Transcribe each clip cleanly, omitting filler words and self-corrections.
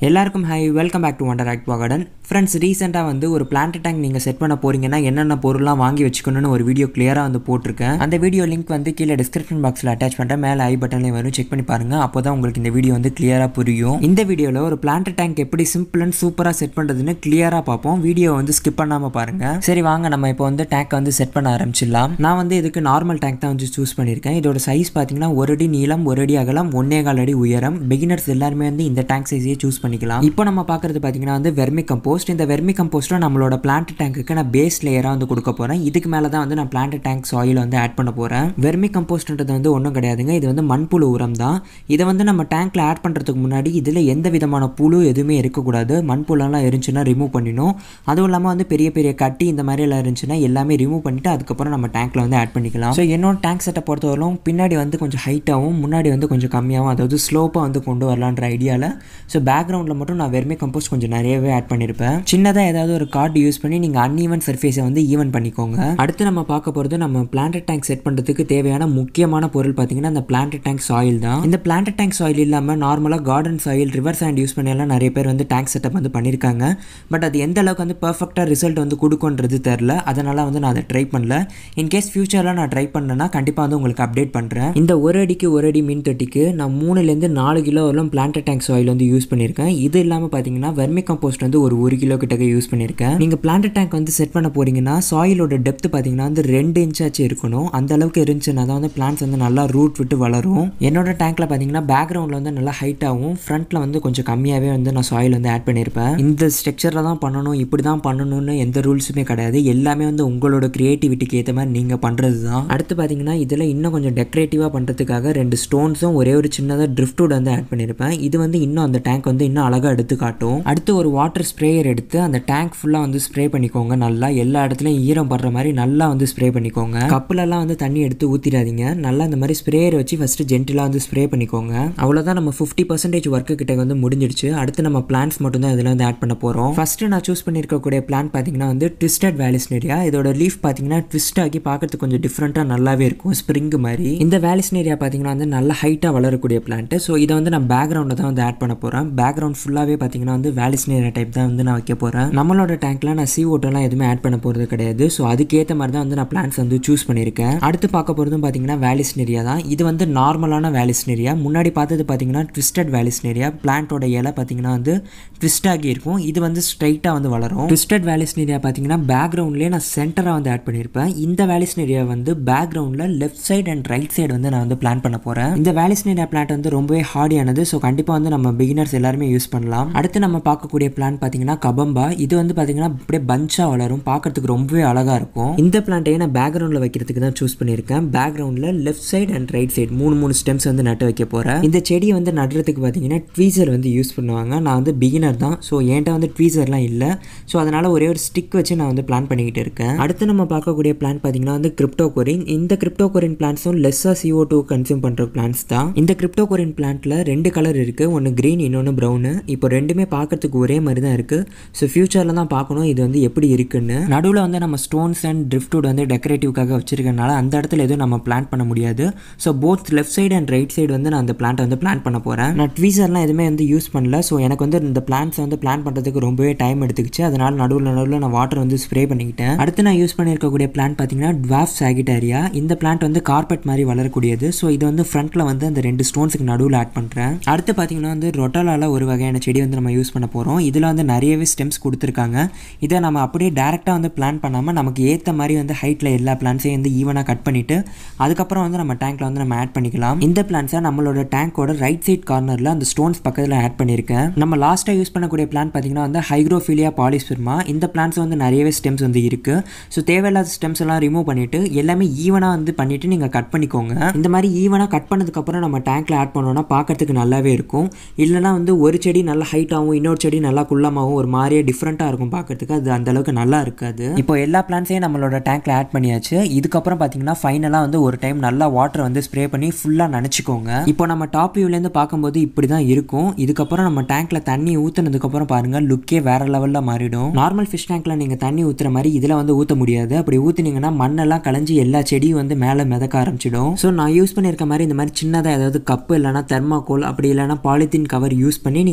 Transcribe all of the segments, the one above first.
எல்லாருக்கும் hi, welcome back to Wonder Aqua Garden. Friends, ரீசெண்டாக வந்து ஒரு பிளான்ட் டேங்க் நீங்கள் செட் பண்ண போறீங்கன்னா என்னென்ன பொருள்லாம் வாங்கி வச்சுக்கணும்னு ஒரு வீடியோ கிளியராக வந்து போட்டிருக்கேன். அந்த வீடியோ லிங்க் வந்து கீழே டிஸ்கிரிப்ஷன் பாக்ஸில் அட்டாச் பண்ணுறேன், மேலே ஐ பட்டன்லேயும் வரும், செக் பண்ணி பாருங்க. அப்போ தான் உங்களுக்கு இந்த வீடியோ வந்து கிளியராக புரியும். இந்த வீடியோவில் ஒரு பிளான்ட் டேங்க் எப்படி சிம்பிள் அண்ட் சூப்பராக செட் பண்ணுறதுன்னு கிளியராக பார்ப்போம். வீடியோ வந்து ஸ்கிப் பண்ணாமல் பாருங்க. சரி வாங்க, நம்ம இப்போ வந்து டேங்க் வந்து செட் பண்ண ஆரம்பிச்சிடலாம். நான் வந்து இதுக்கு நார்மல் டேங்க் தான் வந்து சூஸ் பண்ணியிருக்கேன். இதோட சைஸ் பார்த்தீங்கன்னா 1 அடி நீளம், 1 அடி அகலம், 1.25 அடி உயரம். பிகினர்ஸ் எல்லாருமே வந்து இந்த டேங்க் சைஸையே சூஸ் பண்ணிக்கலாம். இப்போ நம்ம பார்க்குறது பார்த்தீங்கன்னா வந்து வெர்மி கம்போஸ்ட். இந்த வெர்மி கம்போஸ்ட்டை நம்மளோட பிளான்ட் டேங்க்கு நான் பேஸ் லேயராக வந்து கொடுக்க போகிறேன். இதுக்கு மேலே தான் வந்து நான் பிளான்ட் டேங்க் சாயில் வந்து ஆட் பண்ண போகிறேன். வெர்மி கம்போஸ்ட்ன்றது வந்து ஒன்றும் கிடையாதுங்க, இது வந்து மண்புழு உரம் தான். இதை வந்து நம்ம டேங்க்கில் ஆட் பண்ணுறதுக்கு முன்னாடி இதில் எந்த விதமான புழு எதுவுமே இருக்கக்கூடாது. மண்புழெல்லாம் இருந்துச்சுன்னா ரிமூவ் பண்ணிடணும். அதுவும் இல்லாமல் வந்து பெரிய பெரிய கட்டி இந்த மாதிரி எல்லாம் இருந்துச்சுன்னா எல்லாமே ரிமூவ் பண்ணிவிட்டு அதுக்கப்புறம் நம்ம டேங்க்கில் வந்து ஆட் பண்ணிக்கலாம். ஸோ என்னோட டேங்க் செட்டை பொறுத்தவரைக்கும் பின்னாடி வந்து கொஞ்சம் ஹைட்டாகவும் முன்னாடி வந்து கொஞ்சம் கம்மியாகவும், அதாவது ஸ்லோப்பாக வந்து கொண்டு வரலான்ற ஐடியாவில். ஸோ பேக்ரவுண்டில் மட்டும் நான் வெர்மி கம்போஸ்ட் கொஞ்சம் நிறையவே ஆட் பண்ணியிருப்பேன். சின்னதாக ஏதாவது ஒரு கார்டு யூஸ் பண்ணி நீங்கள் அன்ஈவன் சர்ஃபேஸை வந்து ஈவன் பண்ணிக்கோங்க. அடுத்து நம்ம பார்க்க போகிறது நம்ம பிளான்ட் டேங்க் செட் பண்ணுறதுக்கு தேவையான முக்கியமான பொருள் பார்த்தீங்கன்னா இந்த பிளான்ட் டேங்க் சாயில் தான். இந்த பிளான்ட் டேங்க் சாயில் இல்லாமல் நார்மலாக garden soil, river sand use பண்ணி எல்லாம் நிறைய பேர் வந்து டேங்க் செட்டப் வந்து பண்ணியிருக்காங்க. பட் அது எந்த அளவுக்கு வந்து பர்ஃபெக்டாக ரிசல்ட் வந்து கொடுக்குன்றது தெரில. அதனால் வந்து நான் அதை ட்ரை பண்ணல. இன்கேஸ் ஃபியூச்சரில் நான் ட்ரை பண்ணேன்னா கண்டிப்பாக வந்து உங்களுக்கு அப்டேட் பண்ணுறேன். இந்த 1 அடிக்கு 1 அடி மீன் தொட்டிக்கு நான் 3 to 4 கிலோ வரலாம் பிளான்ட் டேங்க் சாயில் வந்து யூஸ் பண்ணியிருக்கேன். இது இல்லாமல் பார்த்தீங்கன்னா வெர்மி கம்போஸ்ட் வந்து ஒரு 1 கிலோ கிட்டக்க யூஸ் பண்ணியிருக்கேன். நீங்கள் பிளான்ட் டேங்க் வந்து செட் பண்ண போறீங்கன்னா சாயிலோட டெப்த் பார்த்தீங்கன்னா வந்து 2 இன்ச்சாச்சும் இருக்கணும். அந்த அளவுக்கு இருந்துச்சுன்னா தான் வந்து பிளான்ட்ஸ் வந்து நல்லா ரூட் விட்டு வளரும். என்னோட டேங்க்ல பார்த்தீங்கன்னா பேக்ரவுண்டில் வந்து நல்லா ஹைட்டாகவும் ஃப்ரண்ட்ல வந்து கொஞ்சம் கம்மியாகவே வந்து நான் சாயில் வந்து ஆட் பண்ணியிருப்பேன். இந்த ஸ்ட்ரக்சரில் தான் பண்ணணும், இப்படி தான் பண்ணணும்னு எந்த ரூல்ஸுமே கிடையாது. எல்லாமே வந்து உங்களோட கிரியேட்டிவிட்டிக்கு ஏற்ற மாதிரி நீங்கள் பண்ணுறது தான். அடுத்து பார்த்தீங்கன்னா இதில் இன்னும் கொஞ்சம் டெக்கரேட்டிவாக பண்ணுறதுக்காக 2 ஸ்டோன்ஸும் ஒரே ஒரு சின்னதாக ட்ரிஃப்ட் வுட் வந்து ஆட் பண்ணியிருப்பேன். இது வந்து இன்னும் அந்த டேங்க் வந்து இன்னும் அழகாக எடுத்து காட்டும். அடுத்து ஒரு வாட்டர் ஸ்ப்ரேயர் எடுத்து அந்த டேங்க் ஃபுல்லாக வந்து ஸ்ப்ரே பண்ணிக்கோங்க. நல்லா எல்லா இடத்துலையும் ஈரம் படுற மாதிரி நல்லா வந்து ஸ்ப்ரே பண்ணிக்கோங்க. கப்புலெல்லாம் வந்து தண்ணி எடுத்து ஊற்றிடாதீங்க. நல்லா இந்த மாதிரி ஸ்ப்ரேயர் வச்சு ஃபஸ்ட்டு ஜென்டிலாக வந்து ஸ்ப்ரே பண்ணிக்கோங்க. அவ்வளோதான், நம்ம 50% ஒர்க்கு கிட்ட வந்து முடிஞ்சிடுச்சு. அடுத்து நம்ம பிளான்ட்ஸ் மட்டும் தான் இதில் வந்து ஆட் பண்ண போகிறோம். ஃபஸ்ட்டு நான் சூஸ் பண்ணியிருக்கக்கூடிய பிளான்ட் பார்த்தீங்கன்னா வந்து ட்விஸ்டட் வேலிஸ்னேரியா. இதோட லீஃப் பார்த்தீங்கன்னா ட்விஸ்ட் ஆகி பார்க்கறதுக்கு கொஞ்சம் டிஃப்ரெண்ட்டாக நல்லாவே இருக்கும், ஸ்ப்ரிங் மாதிரி. இந்த வேலிஸ்னேரியா பார்த்தீங்கன்னா வந்து நல்லா ஹைட்டாக வளரக்கூடிய பிளான்ட். ஸோ இதை வந்து நான் பேக்ரவுண்டில் தான் வந்து ஆட் பண்ண போகிறேன். பேக்ரவுண்ட் ஃபுல்லாகவே பார்த்தீங்கன்னா வந்து வேலிஸ்னேரியா டைப் தான் வந்து நான் வைக்க போகிறேன். நம்மளோட டேங்க்ல நான் CO2 எதுவுமே ஆட் பண்ண போகிறது கிடையாது. ஸோ அதுக்கேற்ற மாதிரி தான் வந்து நான் பிளான்ட்ஸ் வந்து சூஸ் பண்ணியிருக்கேன். அடுத்து பார்க்க போகிறதும் பார்த்தீங்கன்னா வேலிஸ்னேரியா தான். இது வந்து நார்மலான வேலிஸ்னேரியா. முன்னாடி பார்த்தது பார்த்தீங்கன்னா ட்விஸ்டட் வேலிஸ்னேரியா. பிளான்ட்டோட இலை பார்த்தீங்கன்னா வந்து ட்விஸ்ட் ஆகி இருக்கும். இது வந்து ஸ்ட்ரைட்டாக வந்து வளரும். ட்விஸ்டட் வேலிஸ்னேரியா பார்த்தீங்கன்னா பேக்ரவுண்ட்லேயே நான் சென்டராக வந்து ஆட் பண்ணியிருப்பேன். இந்த வேலிஸ்னேரியா வந்து பேக்ரவுண்டில் left side and right side வந்து நான் வந்து பிளான் பண்ண போகிறேன். இந்த வேலிஸ்னேரியா பிளான்ட் வந்து ரொம்பவே ஹார்டியானது. ஸோ கண்டிப்பாக வந்து நம்ம பிகினர்ஸ் எல்லாருமே யூஸ் பண்ணலாம். அடுத்து நம்ம பார்க்கக்கூடிய பிளான்ட் பார்த்தீங்கன்னா கபம்பா. இது வந்து பார்த்தீங்கன்னா அப்படியே பஞ்சாக வளரும், பார்க்கறதுக்கு ரொம்பவே அழகாக இருக்கும். இந்த பிளான்ட்டையே நான் பேக்ரவுண்டில் வைக்கிறதுக்கு தான் சூஸ் பண்ணியிருக்கேன். பேக்ரவுண்டில் left side and right side 3 stems வந்து நட்டு வைக்க போகிறேன். இந்த செடியை வந்து நடுறதுக்கு பார்த்தீங்கன்னா ட்வீசர் வந்து யூஸ் பண்ணுவாங்க. நான் வந்து பிகினர் தான், ஸோ என்கிட்ட வந்து ட்வீசர்லாம் இல்லை. ஸோ அதனால் ஒரே ஒரு ஸ்டிக் வச்சு நான் வந்து பிளான் பண்ணிக்கிட்டு இருக்கேன். அடுத்து நம்ம பார்க்கக்கூடிய பிளான்ட் பார்த்தீங்கன்னா வந்து கிரிப்டோகோரின். இந்த கிரிப்டோகோரின் பிளான்ட்ஸும் லெஸ்ஸாக CO2 கன்சியூம் பண்ணுற பிளான்ட்ஸ் தான். இந்த கிரிப்டோகோரின் பிளான்ட்டில் 2 கலர் இருக்குது, ஒன்று க்ரீன், இன்னொன்று ப்ரௌனு. இப்போ ரெண்டுமே பார்க்கறதுக்கு ஒரே மாதிரி தான் இருக்குது. ஸோ ஃபியூச்சரில் தான் பார்க்கணும் இது வந்து எப்படி இருக்குன்னு. நடுவில் வந்து நம்ம ஸ்டோன்ஸ் அண்ட் ட்ரிஃப்ட்வுட் வந்து டெக்கரேட்டிவ்காக வச்சிருக்கனால அந்த இடத்துல எதுவும் நம்ம பிளான் பண்ண முடியாது. So both left side and right side வந்து நான் அந்த பிளான்ட்டை வந்து பிளான் பண்ண போகிறேன். நான் ட்வீசர்லாம் எதுவுமே வந்து யூஸ் பண்ணல. ஸோ எனக்கு வந்து இந்த பிளான்ட்ஸை வந்து பிளான் பண்ணுறதுக்கு ரொம்பவே டைம் எடுத்துக்கிச்சு. அதனால் நடுவில் நான் வாட்டர் வந்து ஸ்ப்ரே பண்ணிக்கிட்டேன். அடுத்து நான் யூஸ் பண்ணியிருக்கக்கூடிய பிளான்ட் பார்த்தீங்கன்னா ட்வார்ஃப் சாகிட்டாரியா. இந்த பிளான்ட் வந்து கார்பெட் மாதிரி வளரக்கூடியது. ஸோ இது வந்து ஃப்ரண்ட்டில் வந்து அந்த 2 ஸ்டோன்ஸுக்கு நடுவில் ஆட் பண்ணுறேன். அடுத்து பார்த்தீங்கன்னா வந்து ரொட்டாலால ஒரு வகையான செடி வந்து நம்ம யூஸ் பண்ண போகிறோம். இதில் வந்து நிறையவே ஸ்டெம்ஸ் கொடுத்துருக்காங்க. இதை நம்ம அப்படியே டேரெக்டாக வந்து பிளான் பண்ணாமல் நமக்கு ஏற்ற மாதிரி வந்து ஹைட்டில் எல்லா பிளான்ட்ஸையும் வந்து ஈவனாக கட் பண்ணிவிட்டு அதுக்கப்புறம் வந்து நம்ம டேங்க்கில் வந்து நம்ம ஆட் பண்ணிக்கலாம். இந்த பிளான்ட்ஸை நம்மளோட டேங்கோட ரைட் சைட் கார்னரில் அந்த ஸ்டோன்ஸ் பக்கத்தில் ஆட் பண்ணியிருக்கேன். நம்ம லாஸ்ட்டாக யூஸ் பண்ணக்கூடிய பிளான்ட் பார்த்தீங்கன்னா வந்து ஹைக்ரோஃபிலியா பாலிஸ்பெர்மா. இந்த பிளான்ட்ஸ் வந்து நிறையவே ஸ்டெம்ஸ் வந்து இருக்குது. ஸோ தேவையில்லாத ஸ்டெம்ஸ் எல்லாம் ரிமூவ் பண்ணிவிட்டு எல்லாமே ஈவனாக வந்து பண்ணிவிட்டு நீங்கள் கட் பண்ணிக்கோங்க. இந்த மாதிரி ஈவனாக கட் பண்ணதுக்கப்புறம் நம்ம டேங்க்கில் ஆட் பண்ணோன்னா பார்க்கறதுக்கு நல்லாவே இருக்கும். இல்லைனா வந்து ஒரு செடி நல்லா ஹைட்டாகவும் இன்னொரு செடி நல்லா குள்ளமாகவும் ஒரு மாதிரியே டிஃப்ரெண்ட்டாக இருக்கும் பார்க்கறதுக்கு. அது அந்த அளவுக்கு நல்லா இருக்காது. இப்போ எல்லா பிளான்ட்ஸையும் நம்மளோட டேங்க்ல ஆட் பண்ணியாச்சு. இதுக்கப்புறம் பார்த்தீங்கன்னா ஃபைனலாக வந்து ஒரு டைம் நல்லா வாட்டர் வந்து ஸ்ப்ரே பண்ணி ஃபுல்லாக நனைச்சிக்கோங்க. இப்போ நம்ம டாப் வியூலேருந்து பார்க்கும்போது இப்படி தான் இருக்கும். இதுக்கப்புறம் நம்ம டேங்க்ல தண்ணி ஊற்றுனதுக்கப்புறம் பாருங்கள் லுக்கே வேற லெவலில் மாறிடும். நார்மல் ஃபிஷ் டேங்க்ல நீங்கள் தண்ணி ஊற்றுற மாதிரி இதில் வந்து ஊற்ற முடியாது. அப்படி ஊற்றினீங்கன்னா மண்ணெல்லாம் கலைஞ்சி எல்லா செடியும் வந்து மேலே மிதக்க ஆரம்பிச்சிடும். ஸோ நான் யூஸ் பண்ணியிருக்க மாதிரி இந்த மாதிரி சின்னதாக ஏதாவது கப்பு இல்லைனா தெர்மாக்கோல் அப்படி இல்லைனா பாலித்தீன் கவர் யூஸ் பண்ணி நீங்கள்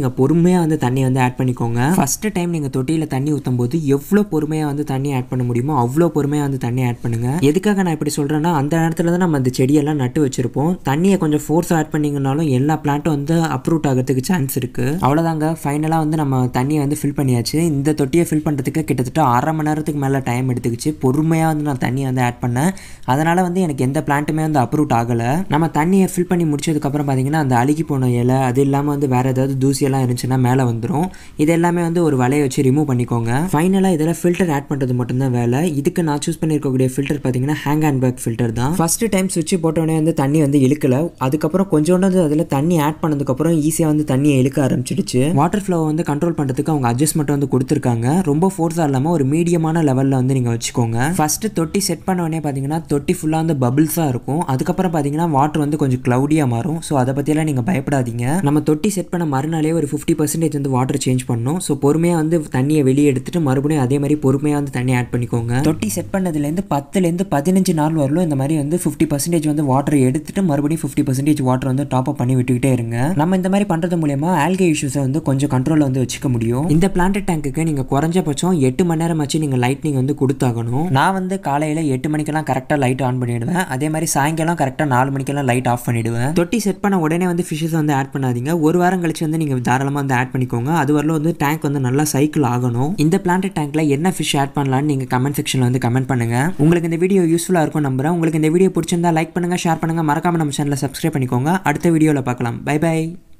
நீங்கள் பொறுமையாக வந்து தண்ணி வந்து ஆட் பண்ணிக்கோங்க. ஃபஸ்ட்டு டைம் நீங்கள் தொட்டியில் தண்ணி ஊற்றும் போது எவ்வளோ பொறுமையாக வந்து தண்ணி ஆட் பண்ண முடியுமோ அவ்வளோ பொறுமையாக வந்து தண்ணி ஆட் பண்ணுங்கள். எதுக்காக நான் இப்படி சொல்கிறேன்னா, அந்த நேரத்தில் தான் நம்ம அந்த செடியெல்லாம் நட்டு வச்சுருப்போம். தண்ணியை கொஞ்சம் ஃபோர்ஸ் ஆட் பண்ணிங்கனாலும் எல்லா பிளான்ட்டும் வந்து அப்ரூட் ஆகிறதுக்கு சான்ஸ் இருக்குது. அவ்வளோதாங்க, ஃபைனலாக வந்து நம்ம தண்ணியை வந்து ஃபில் பண்ணியாச்சு. இந்த தொட்டியை ஃபில் பண்ணுறதுக்கு கிட்டத்தட்ட 1/2 மணி நேரத்துக்கு மேலே டைம் எடுத்துக்கிச்சு. பொறுமையாக வந்து நான் தண்ணியை வந்து ஆட் பண்ணேன். அதனால் வந்து எனக்கு எந்த பிளான்ட்டுமே வந்து அப்ரூட் ஆகலை. நம்ம தண்ணியை ஃபில் பண்ணி முடிச்சதுக்கப்புறம் பார்த்தீங்கன்னா அந்த அழுகி போன இலை அது இல்லாமல் வந்து வேறு ஏதாவது தூசியெல்லாம் இருந்துச்சுன்னா மேலே வந்துடும். இது எல்லாமே வந்து ஒரு வலையை வச்சு ரிமூவ் பண்ணிக்கோங்க. ஃபைனலாக இதில் ஃபில்டர் ஆட் பண்ணுறது மட்டும்தான் வேலை. இதுக்கு நான் சூஸ் பண்ணியிருக்கக்கூடிய ஃபில்டர் பார்த்தீங்கன்னா ஹேங் அண்ட் பேக் ஃபில்டர் தான். ஃபஸ்ட்டு டைம் சுவிட்ச் போட்டோடனே வந்து தண்ணி வந்து இழுக்கல. அதுக்கப்புறம் கொஞ்சோண்டு வந்து அதில் தண்ணி ஆட் பண்ணதுக்கப்புறம் ஈஸியாக வந்து தண்ணியை இழுக்க ஆரம்பிச்சிடுச்சு. வாட்டர் ஃப்ளோவை வந்து கண்ட்ரோல் பண்ணுறதுக்கு அவங்க அட்ஜஸ்ட்மெண்ட் வந்து கொடுத்துருக்காங்க. ரொம்ப ஃபோர்ஸாக இல்லாமல் ஒரு மீடியமான லெவலில் வந்து நீங்கள் வச்சுக்கோங்க. ஃபஸ்ட்டு தொட்டி செட் பண்ண உடனே பார்த்தீங்கன்னா தொட்டி ஃபுல்லாக வந்து பபிள்ஸாக இருக்கும். அதுக்கப்புறம் பார்த்தீங்கன்னா வாட்டர் வந்து கொஞ்சம் க்ளவுடியாக மாறும். ஸோ அதை பற்றியெல்லாம் நீங்கள் பயப்படாதீங்க. நம்ம தொட்டி செட் பண்ண மறுநாளே ஒரு 50% வந்து வாட்டர் சேஞ்ச் பண்ணணும். ஸோ பொறுமையாக வந்து தண்ணியை வெளியே எடுத்துட்டு மறுபடியும் அதே மாதிரி பொறுமையாக வந்து தண்ணி ஆட் பண்ணிக்கோங்க. தொட்டி செட் பண்ணதுலேருந்து 10லேருந்து 15 நாள் வரலும் இந்த மாதிரி வந்து 50% வந்து வாட்டர் எடுத்துட்டு மறுபடியும் 50% வாட்டர் வந்து டாப் அப் பண்ணி விட்டுக்கிட்டே இருங்க. நம்ம இந்த மாதிரி பண்ணுறது மூலமா ஆல்கே இஷ்யூஸை வந்து கொஞ்சம் கண்ட்ரோலில் வந்து வச்சுக்க முடியும். இந்த பிளான்ட் டேங்க்குக்கு நீங்கள் குறைஞ்சபட்சம் 8 மணி நேரம் வச்சு நீங்கள் லைட்னிங் வந்து கொடுத்தாகணும். நான் வந்து காலையில் 8 மணிக்கெல்லாம் கரெக்டாக லைட் ஆன் பண்ணிவிடுவேன். அதே மாதிரி சாயங்காலம் கரெக்டாக 4 மணிக்கெல்லாம் லைட் ஆஃப் பண்ணிவிடுவேன். தொட்டி செட் பண்ண உடனே வந்து ஃபிஷ்ஷஸ் வந்து ஆட் பண்ணாதீங்க. ஒரு வாரம் கழிச்சு வந்து நீங்கள் தாராளமாக வந்து ஆட் பண்ணிக்கோங்க. அது வரலும் வந்து டேங்க் வந்து நல்லா சைக்கிள் ஆகணும். இந்த பிளான்ட் டேங்க்ல என்ன ஃபிஷ் ஆட் பண்ணலாம்னு நீங்கள் கமெண்ட் செக்ஷனில் வந்து கமெண்ட் பண்ணுங்க. உங்களுக்கு இந்த வீடியோ யூஸ்ஃபுல்லாக இருக்கும் நம்புறேன். உங்களுக்கு இந்த வீடியோ பிடிச்சிருந்தா லைக் பண்ணுங்க, ஷேர் பண்ணுங்க, மறக்காம நம்ம சேனலை சப்ஸ்கிரைப் பண்ணிக்கோங்க. அடுத்த வீடியோவில் பார்க்கலாம். Bye by.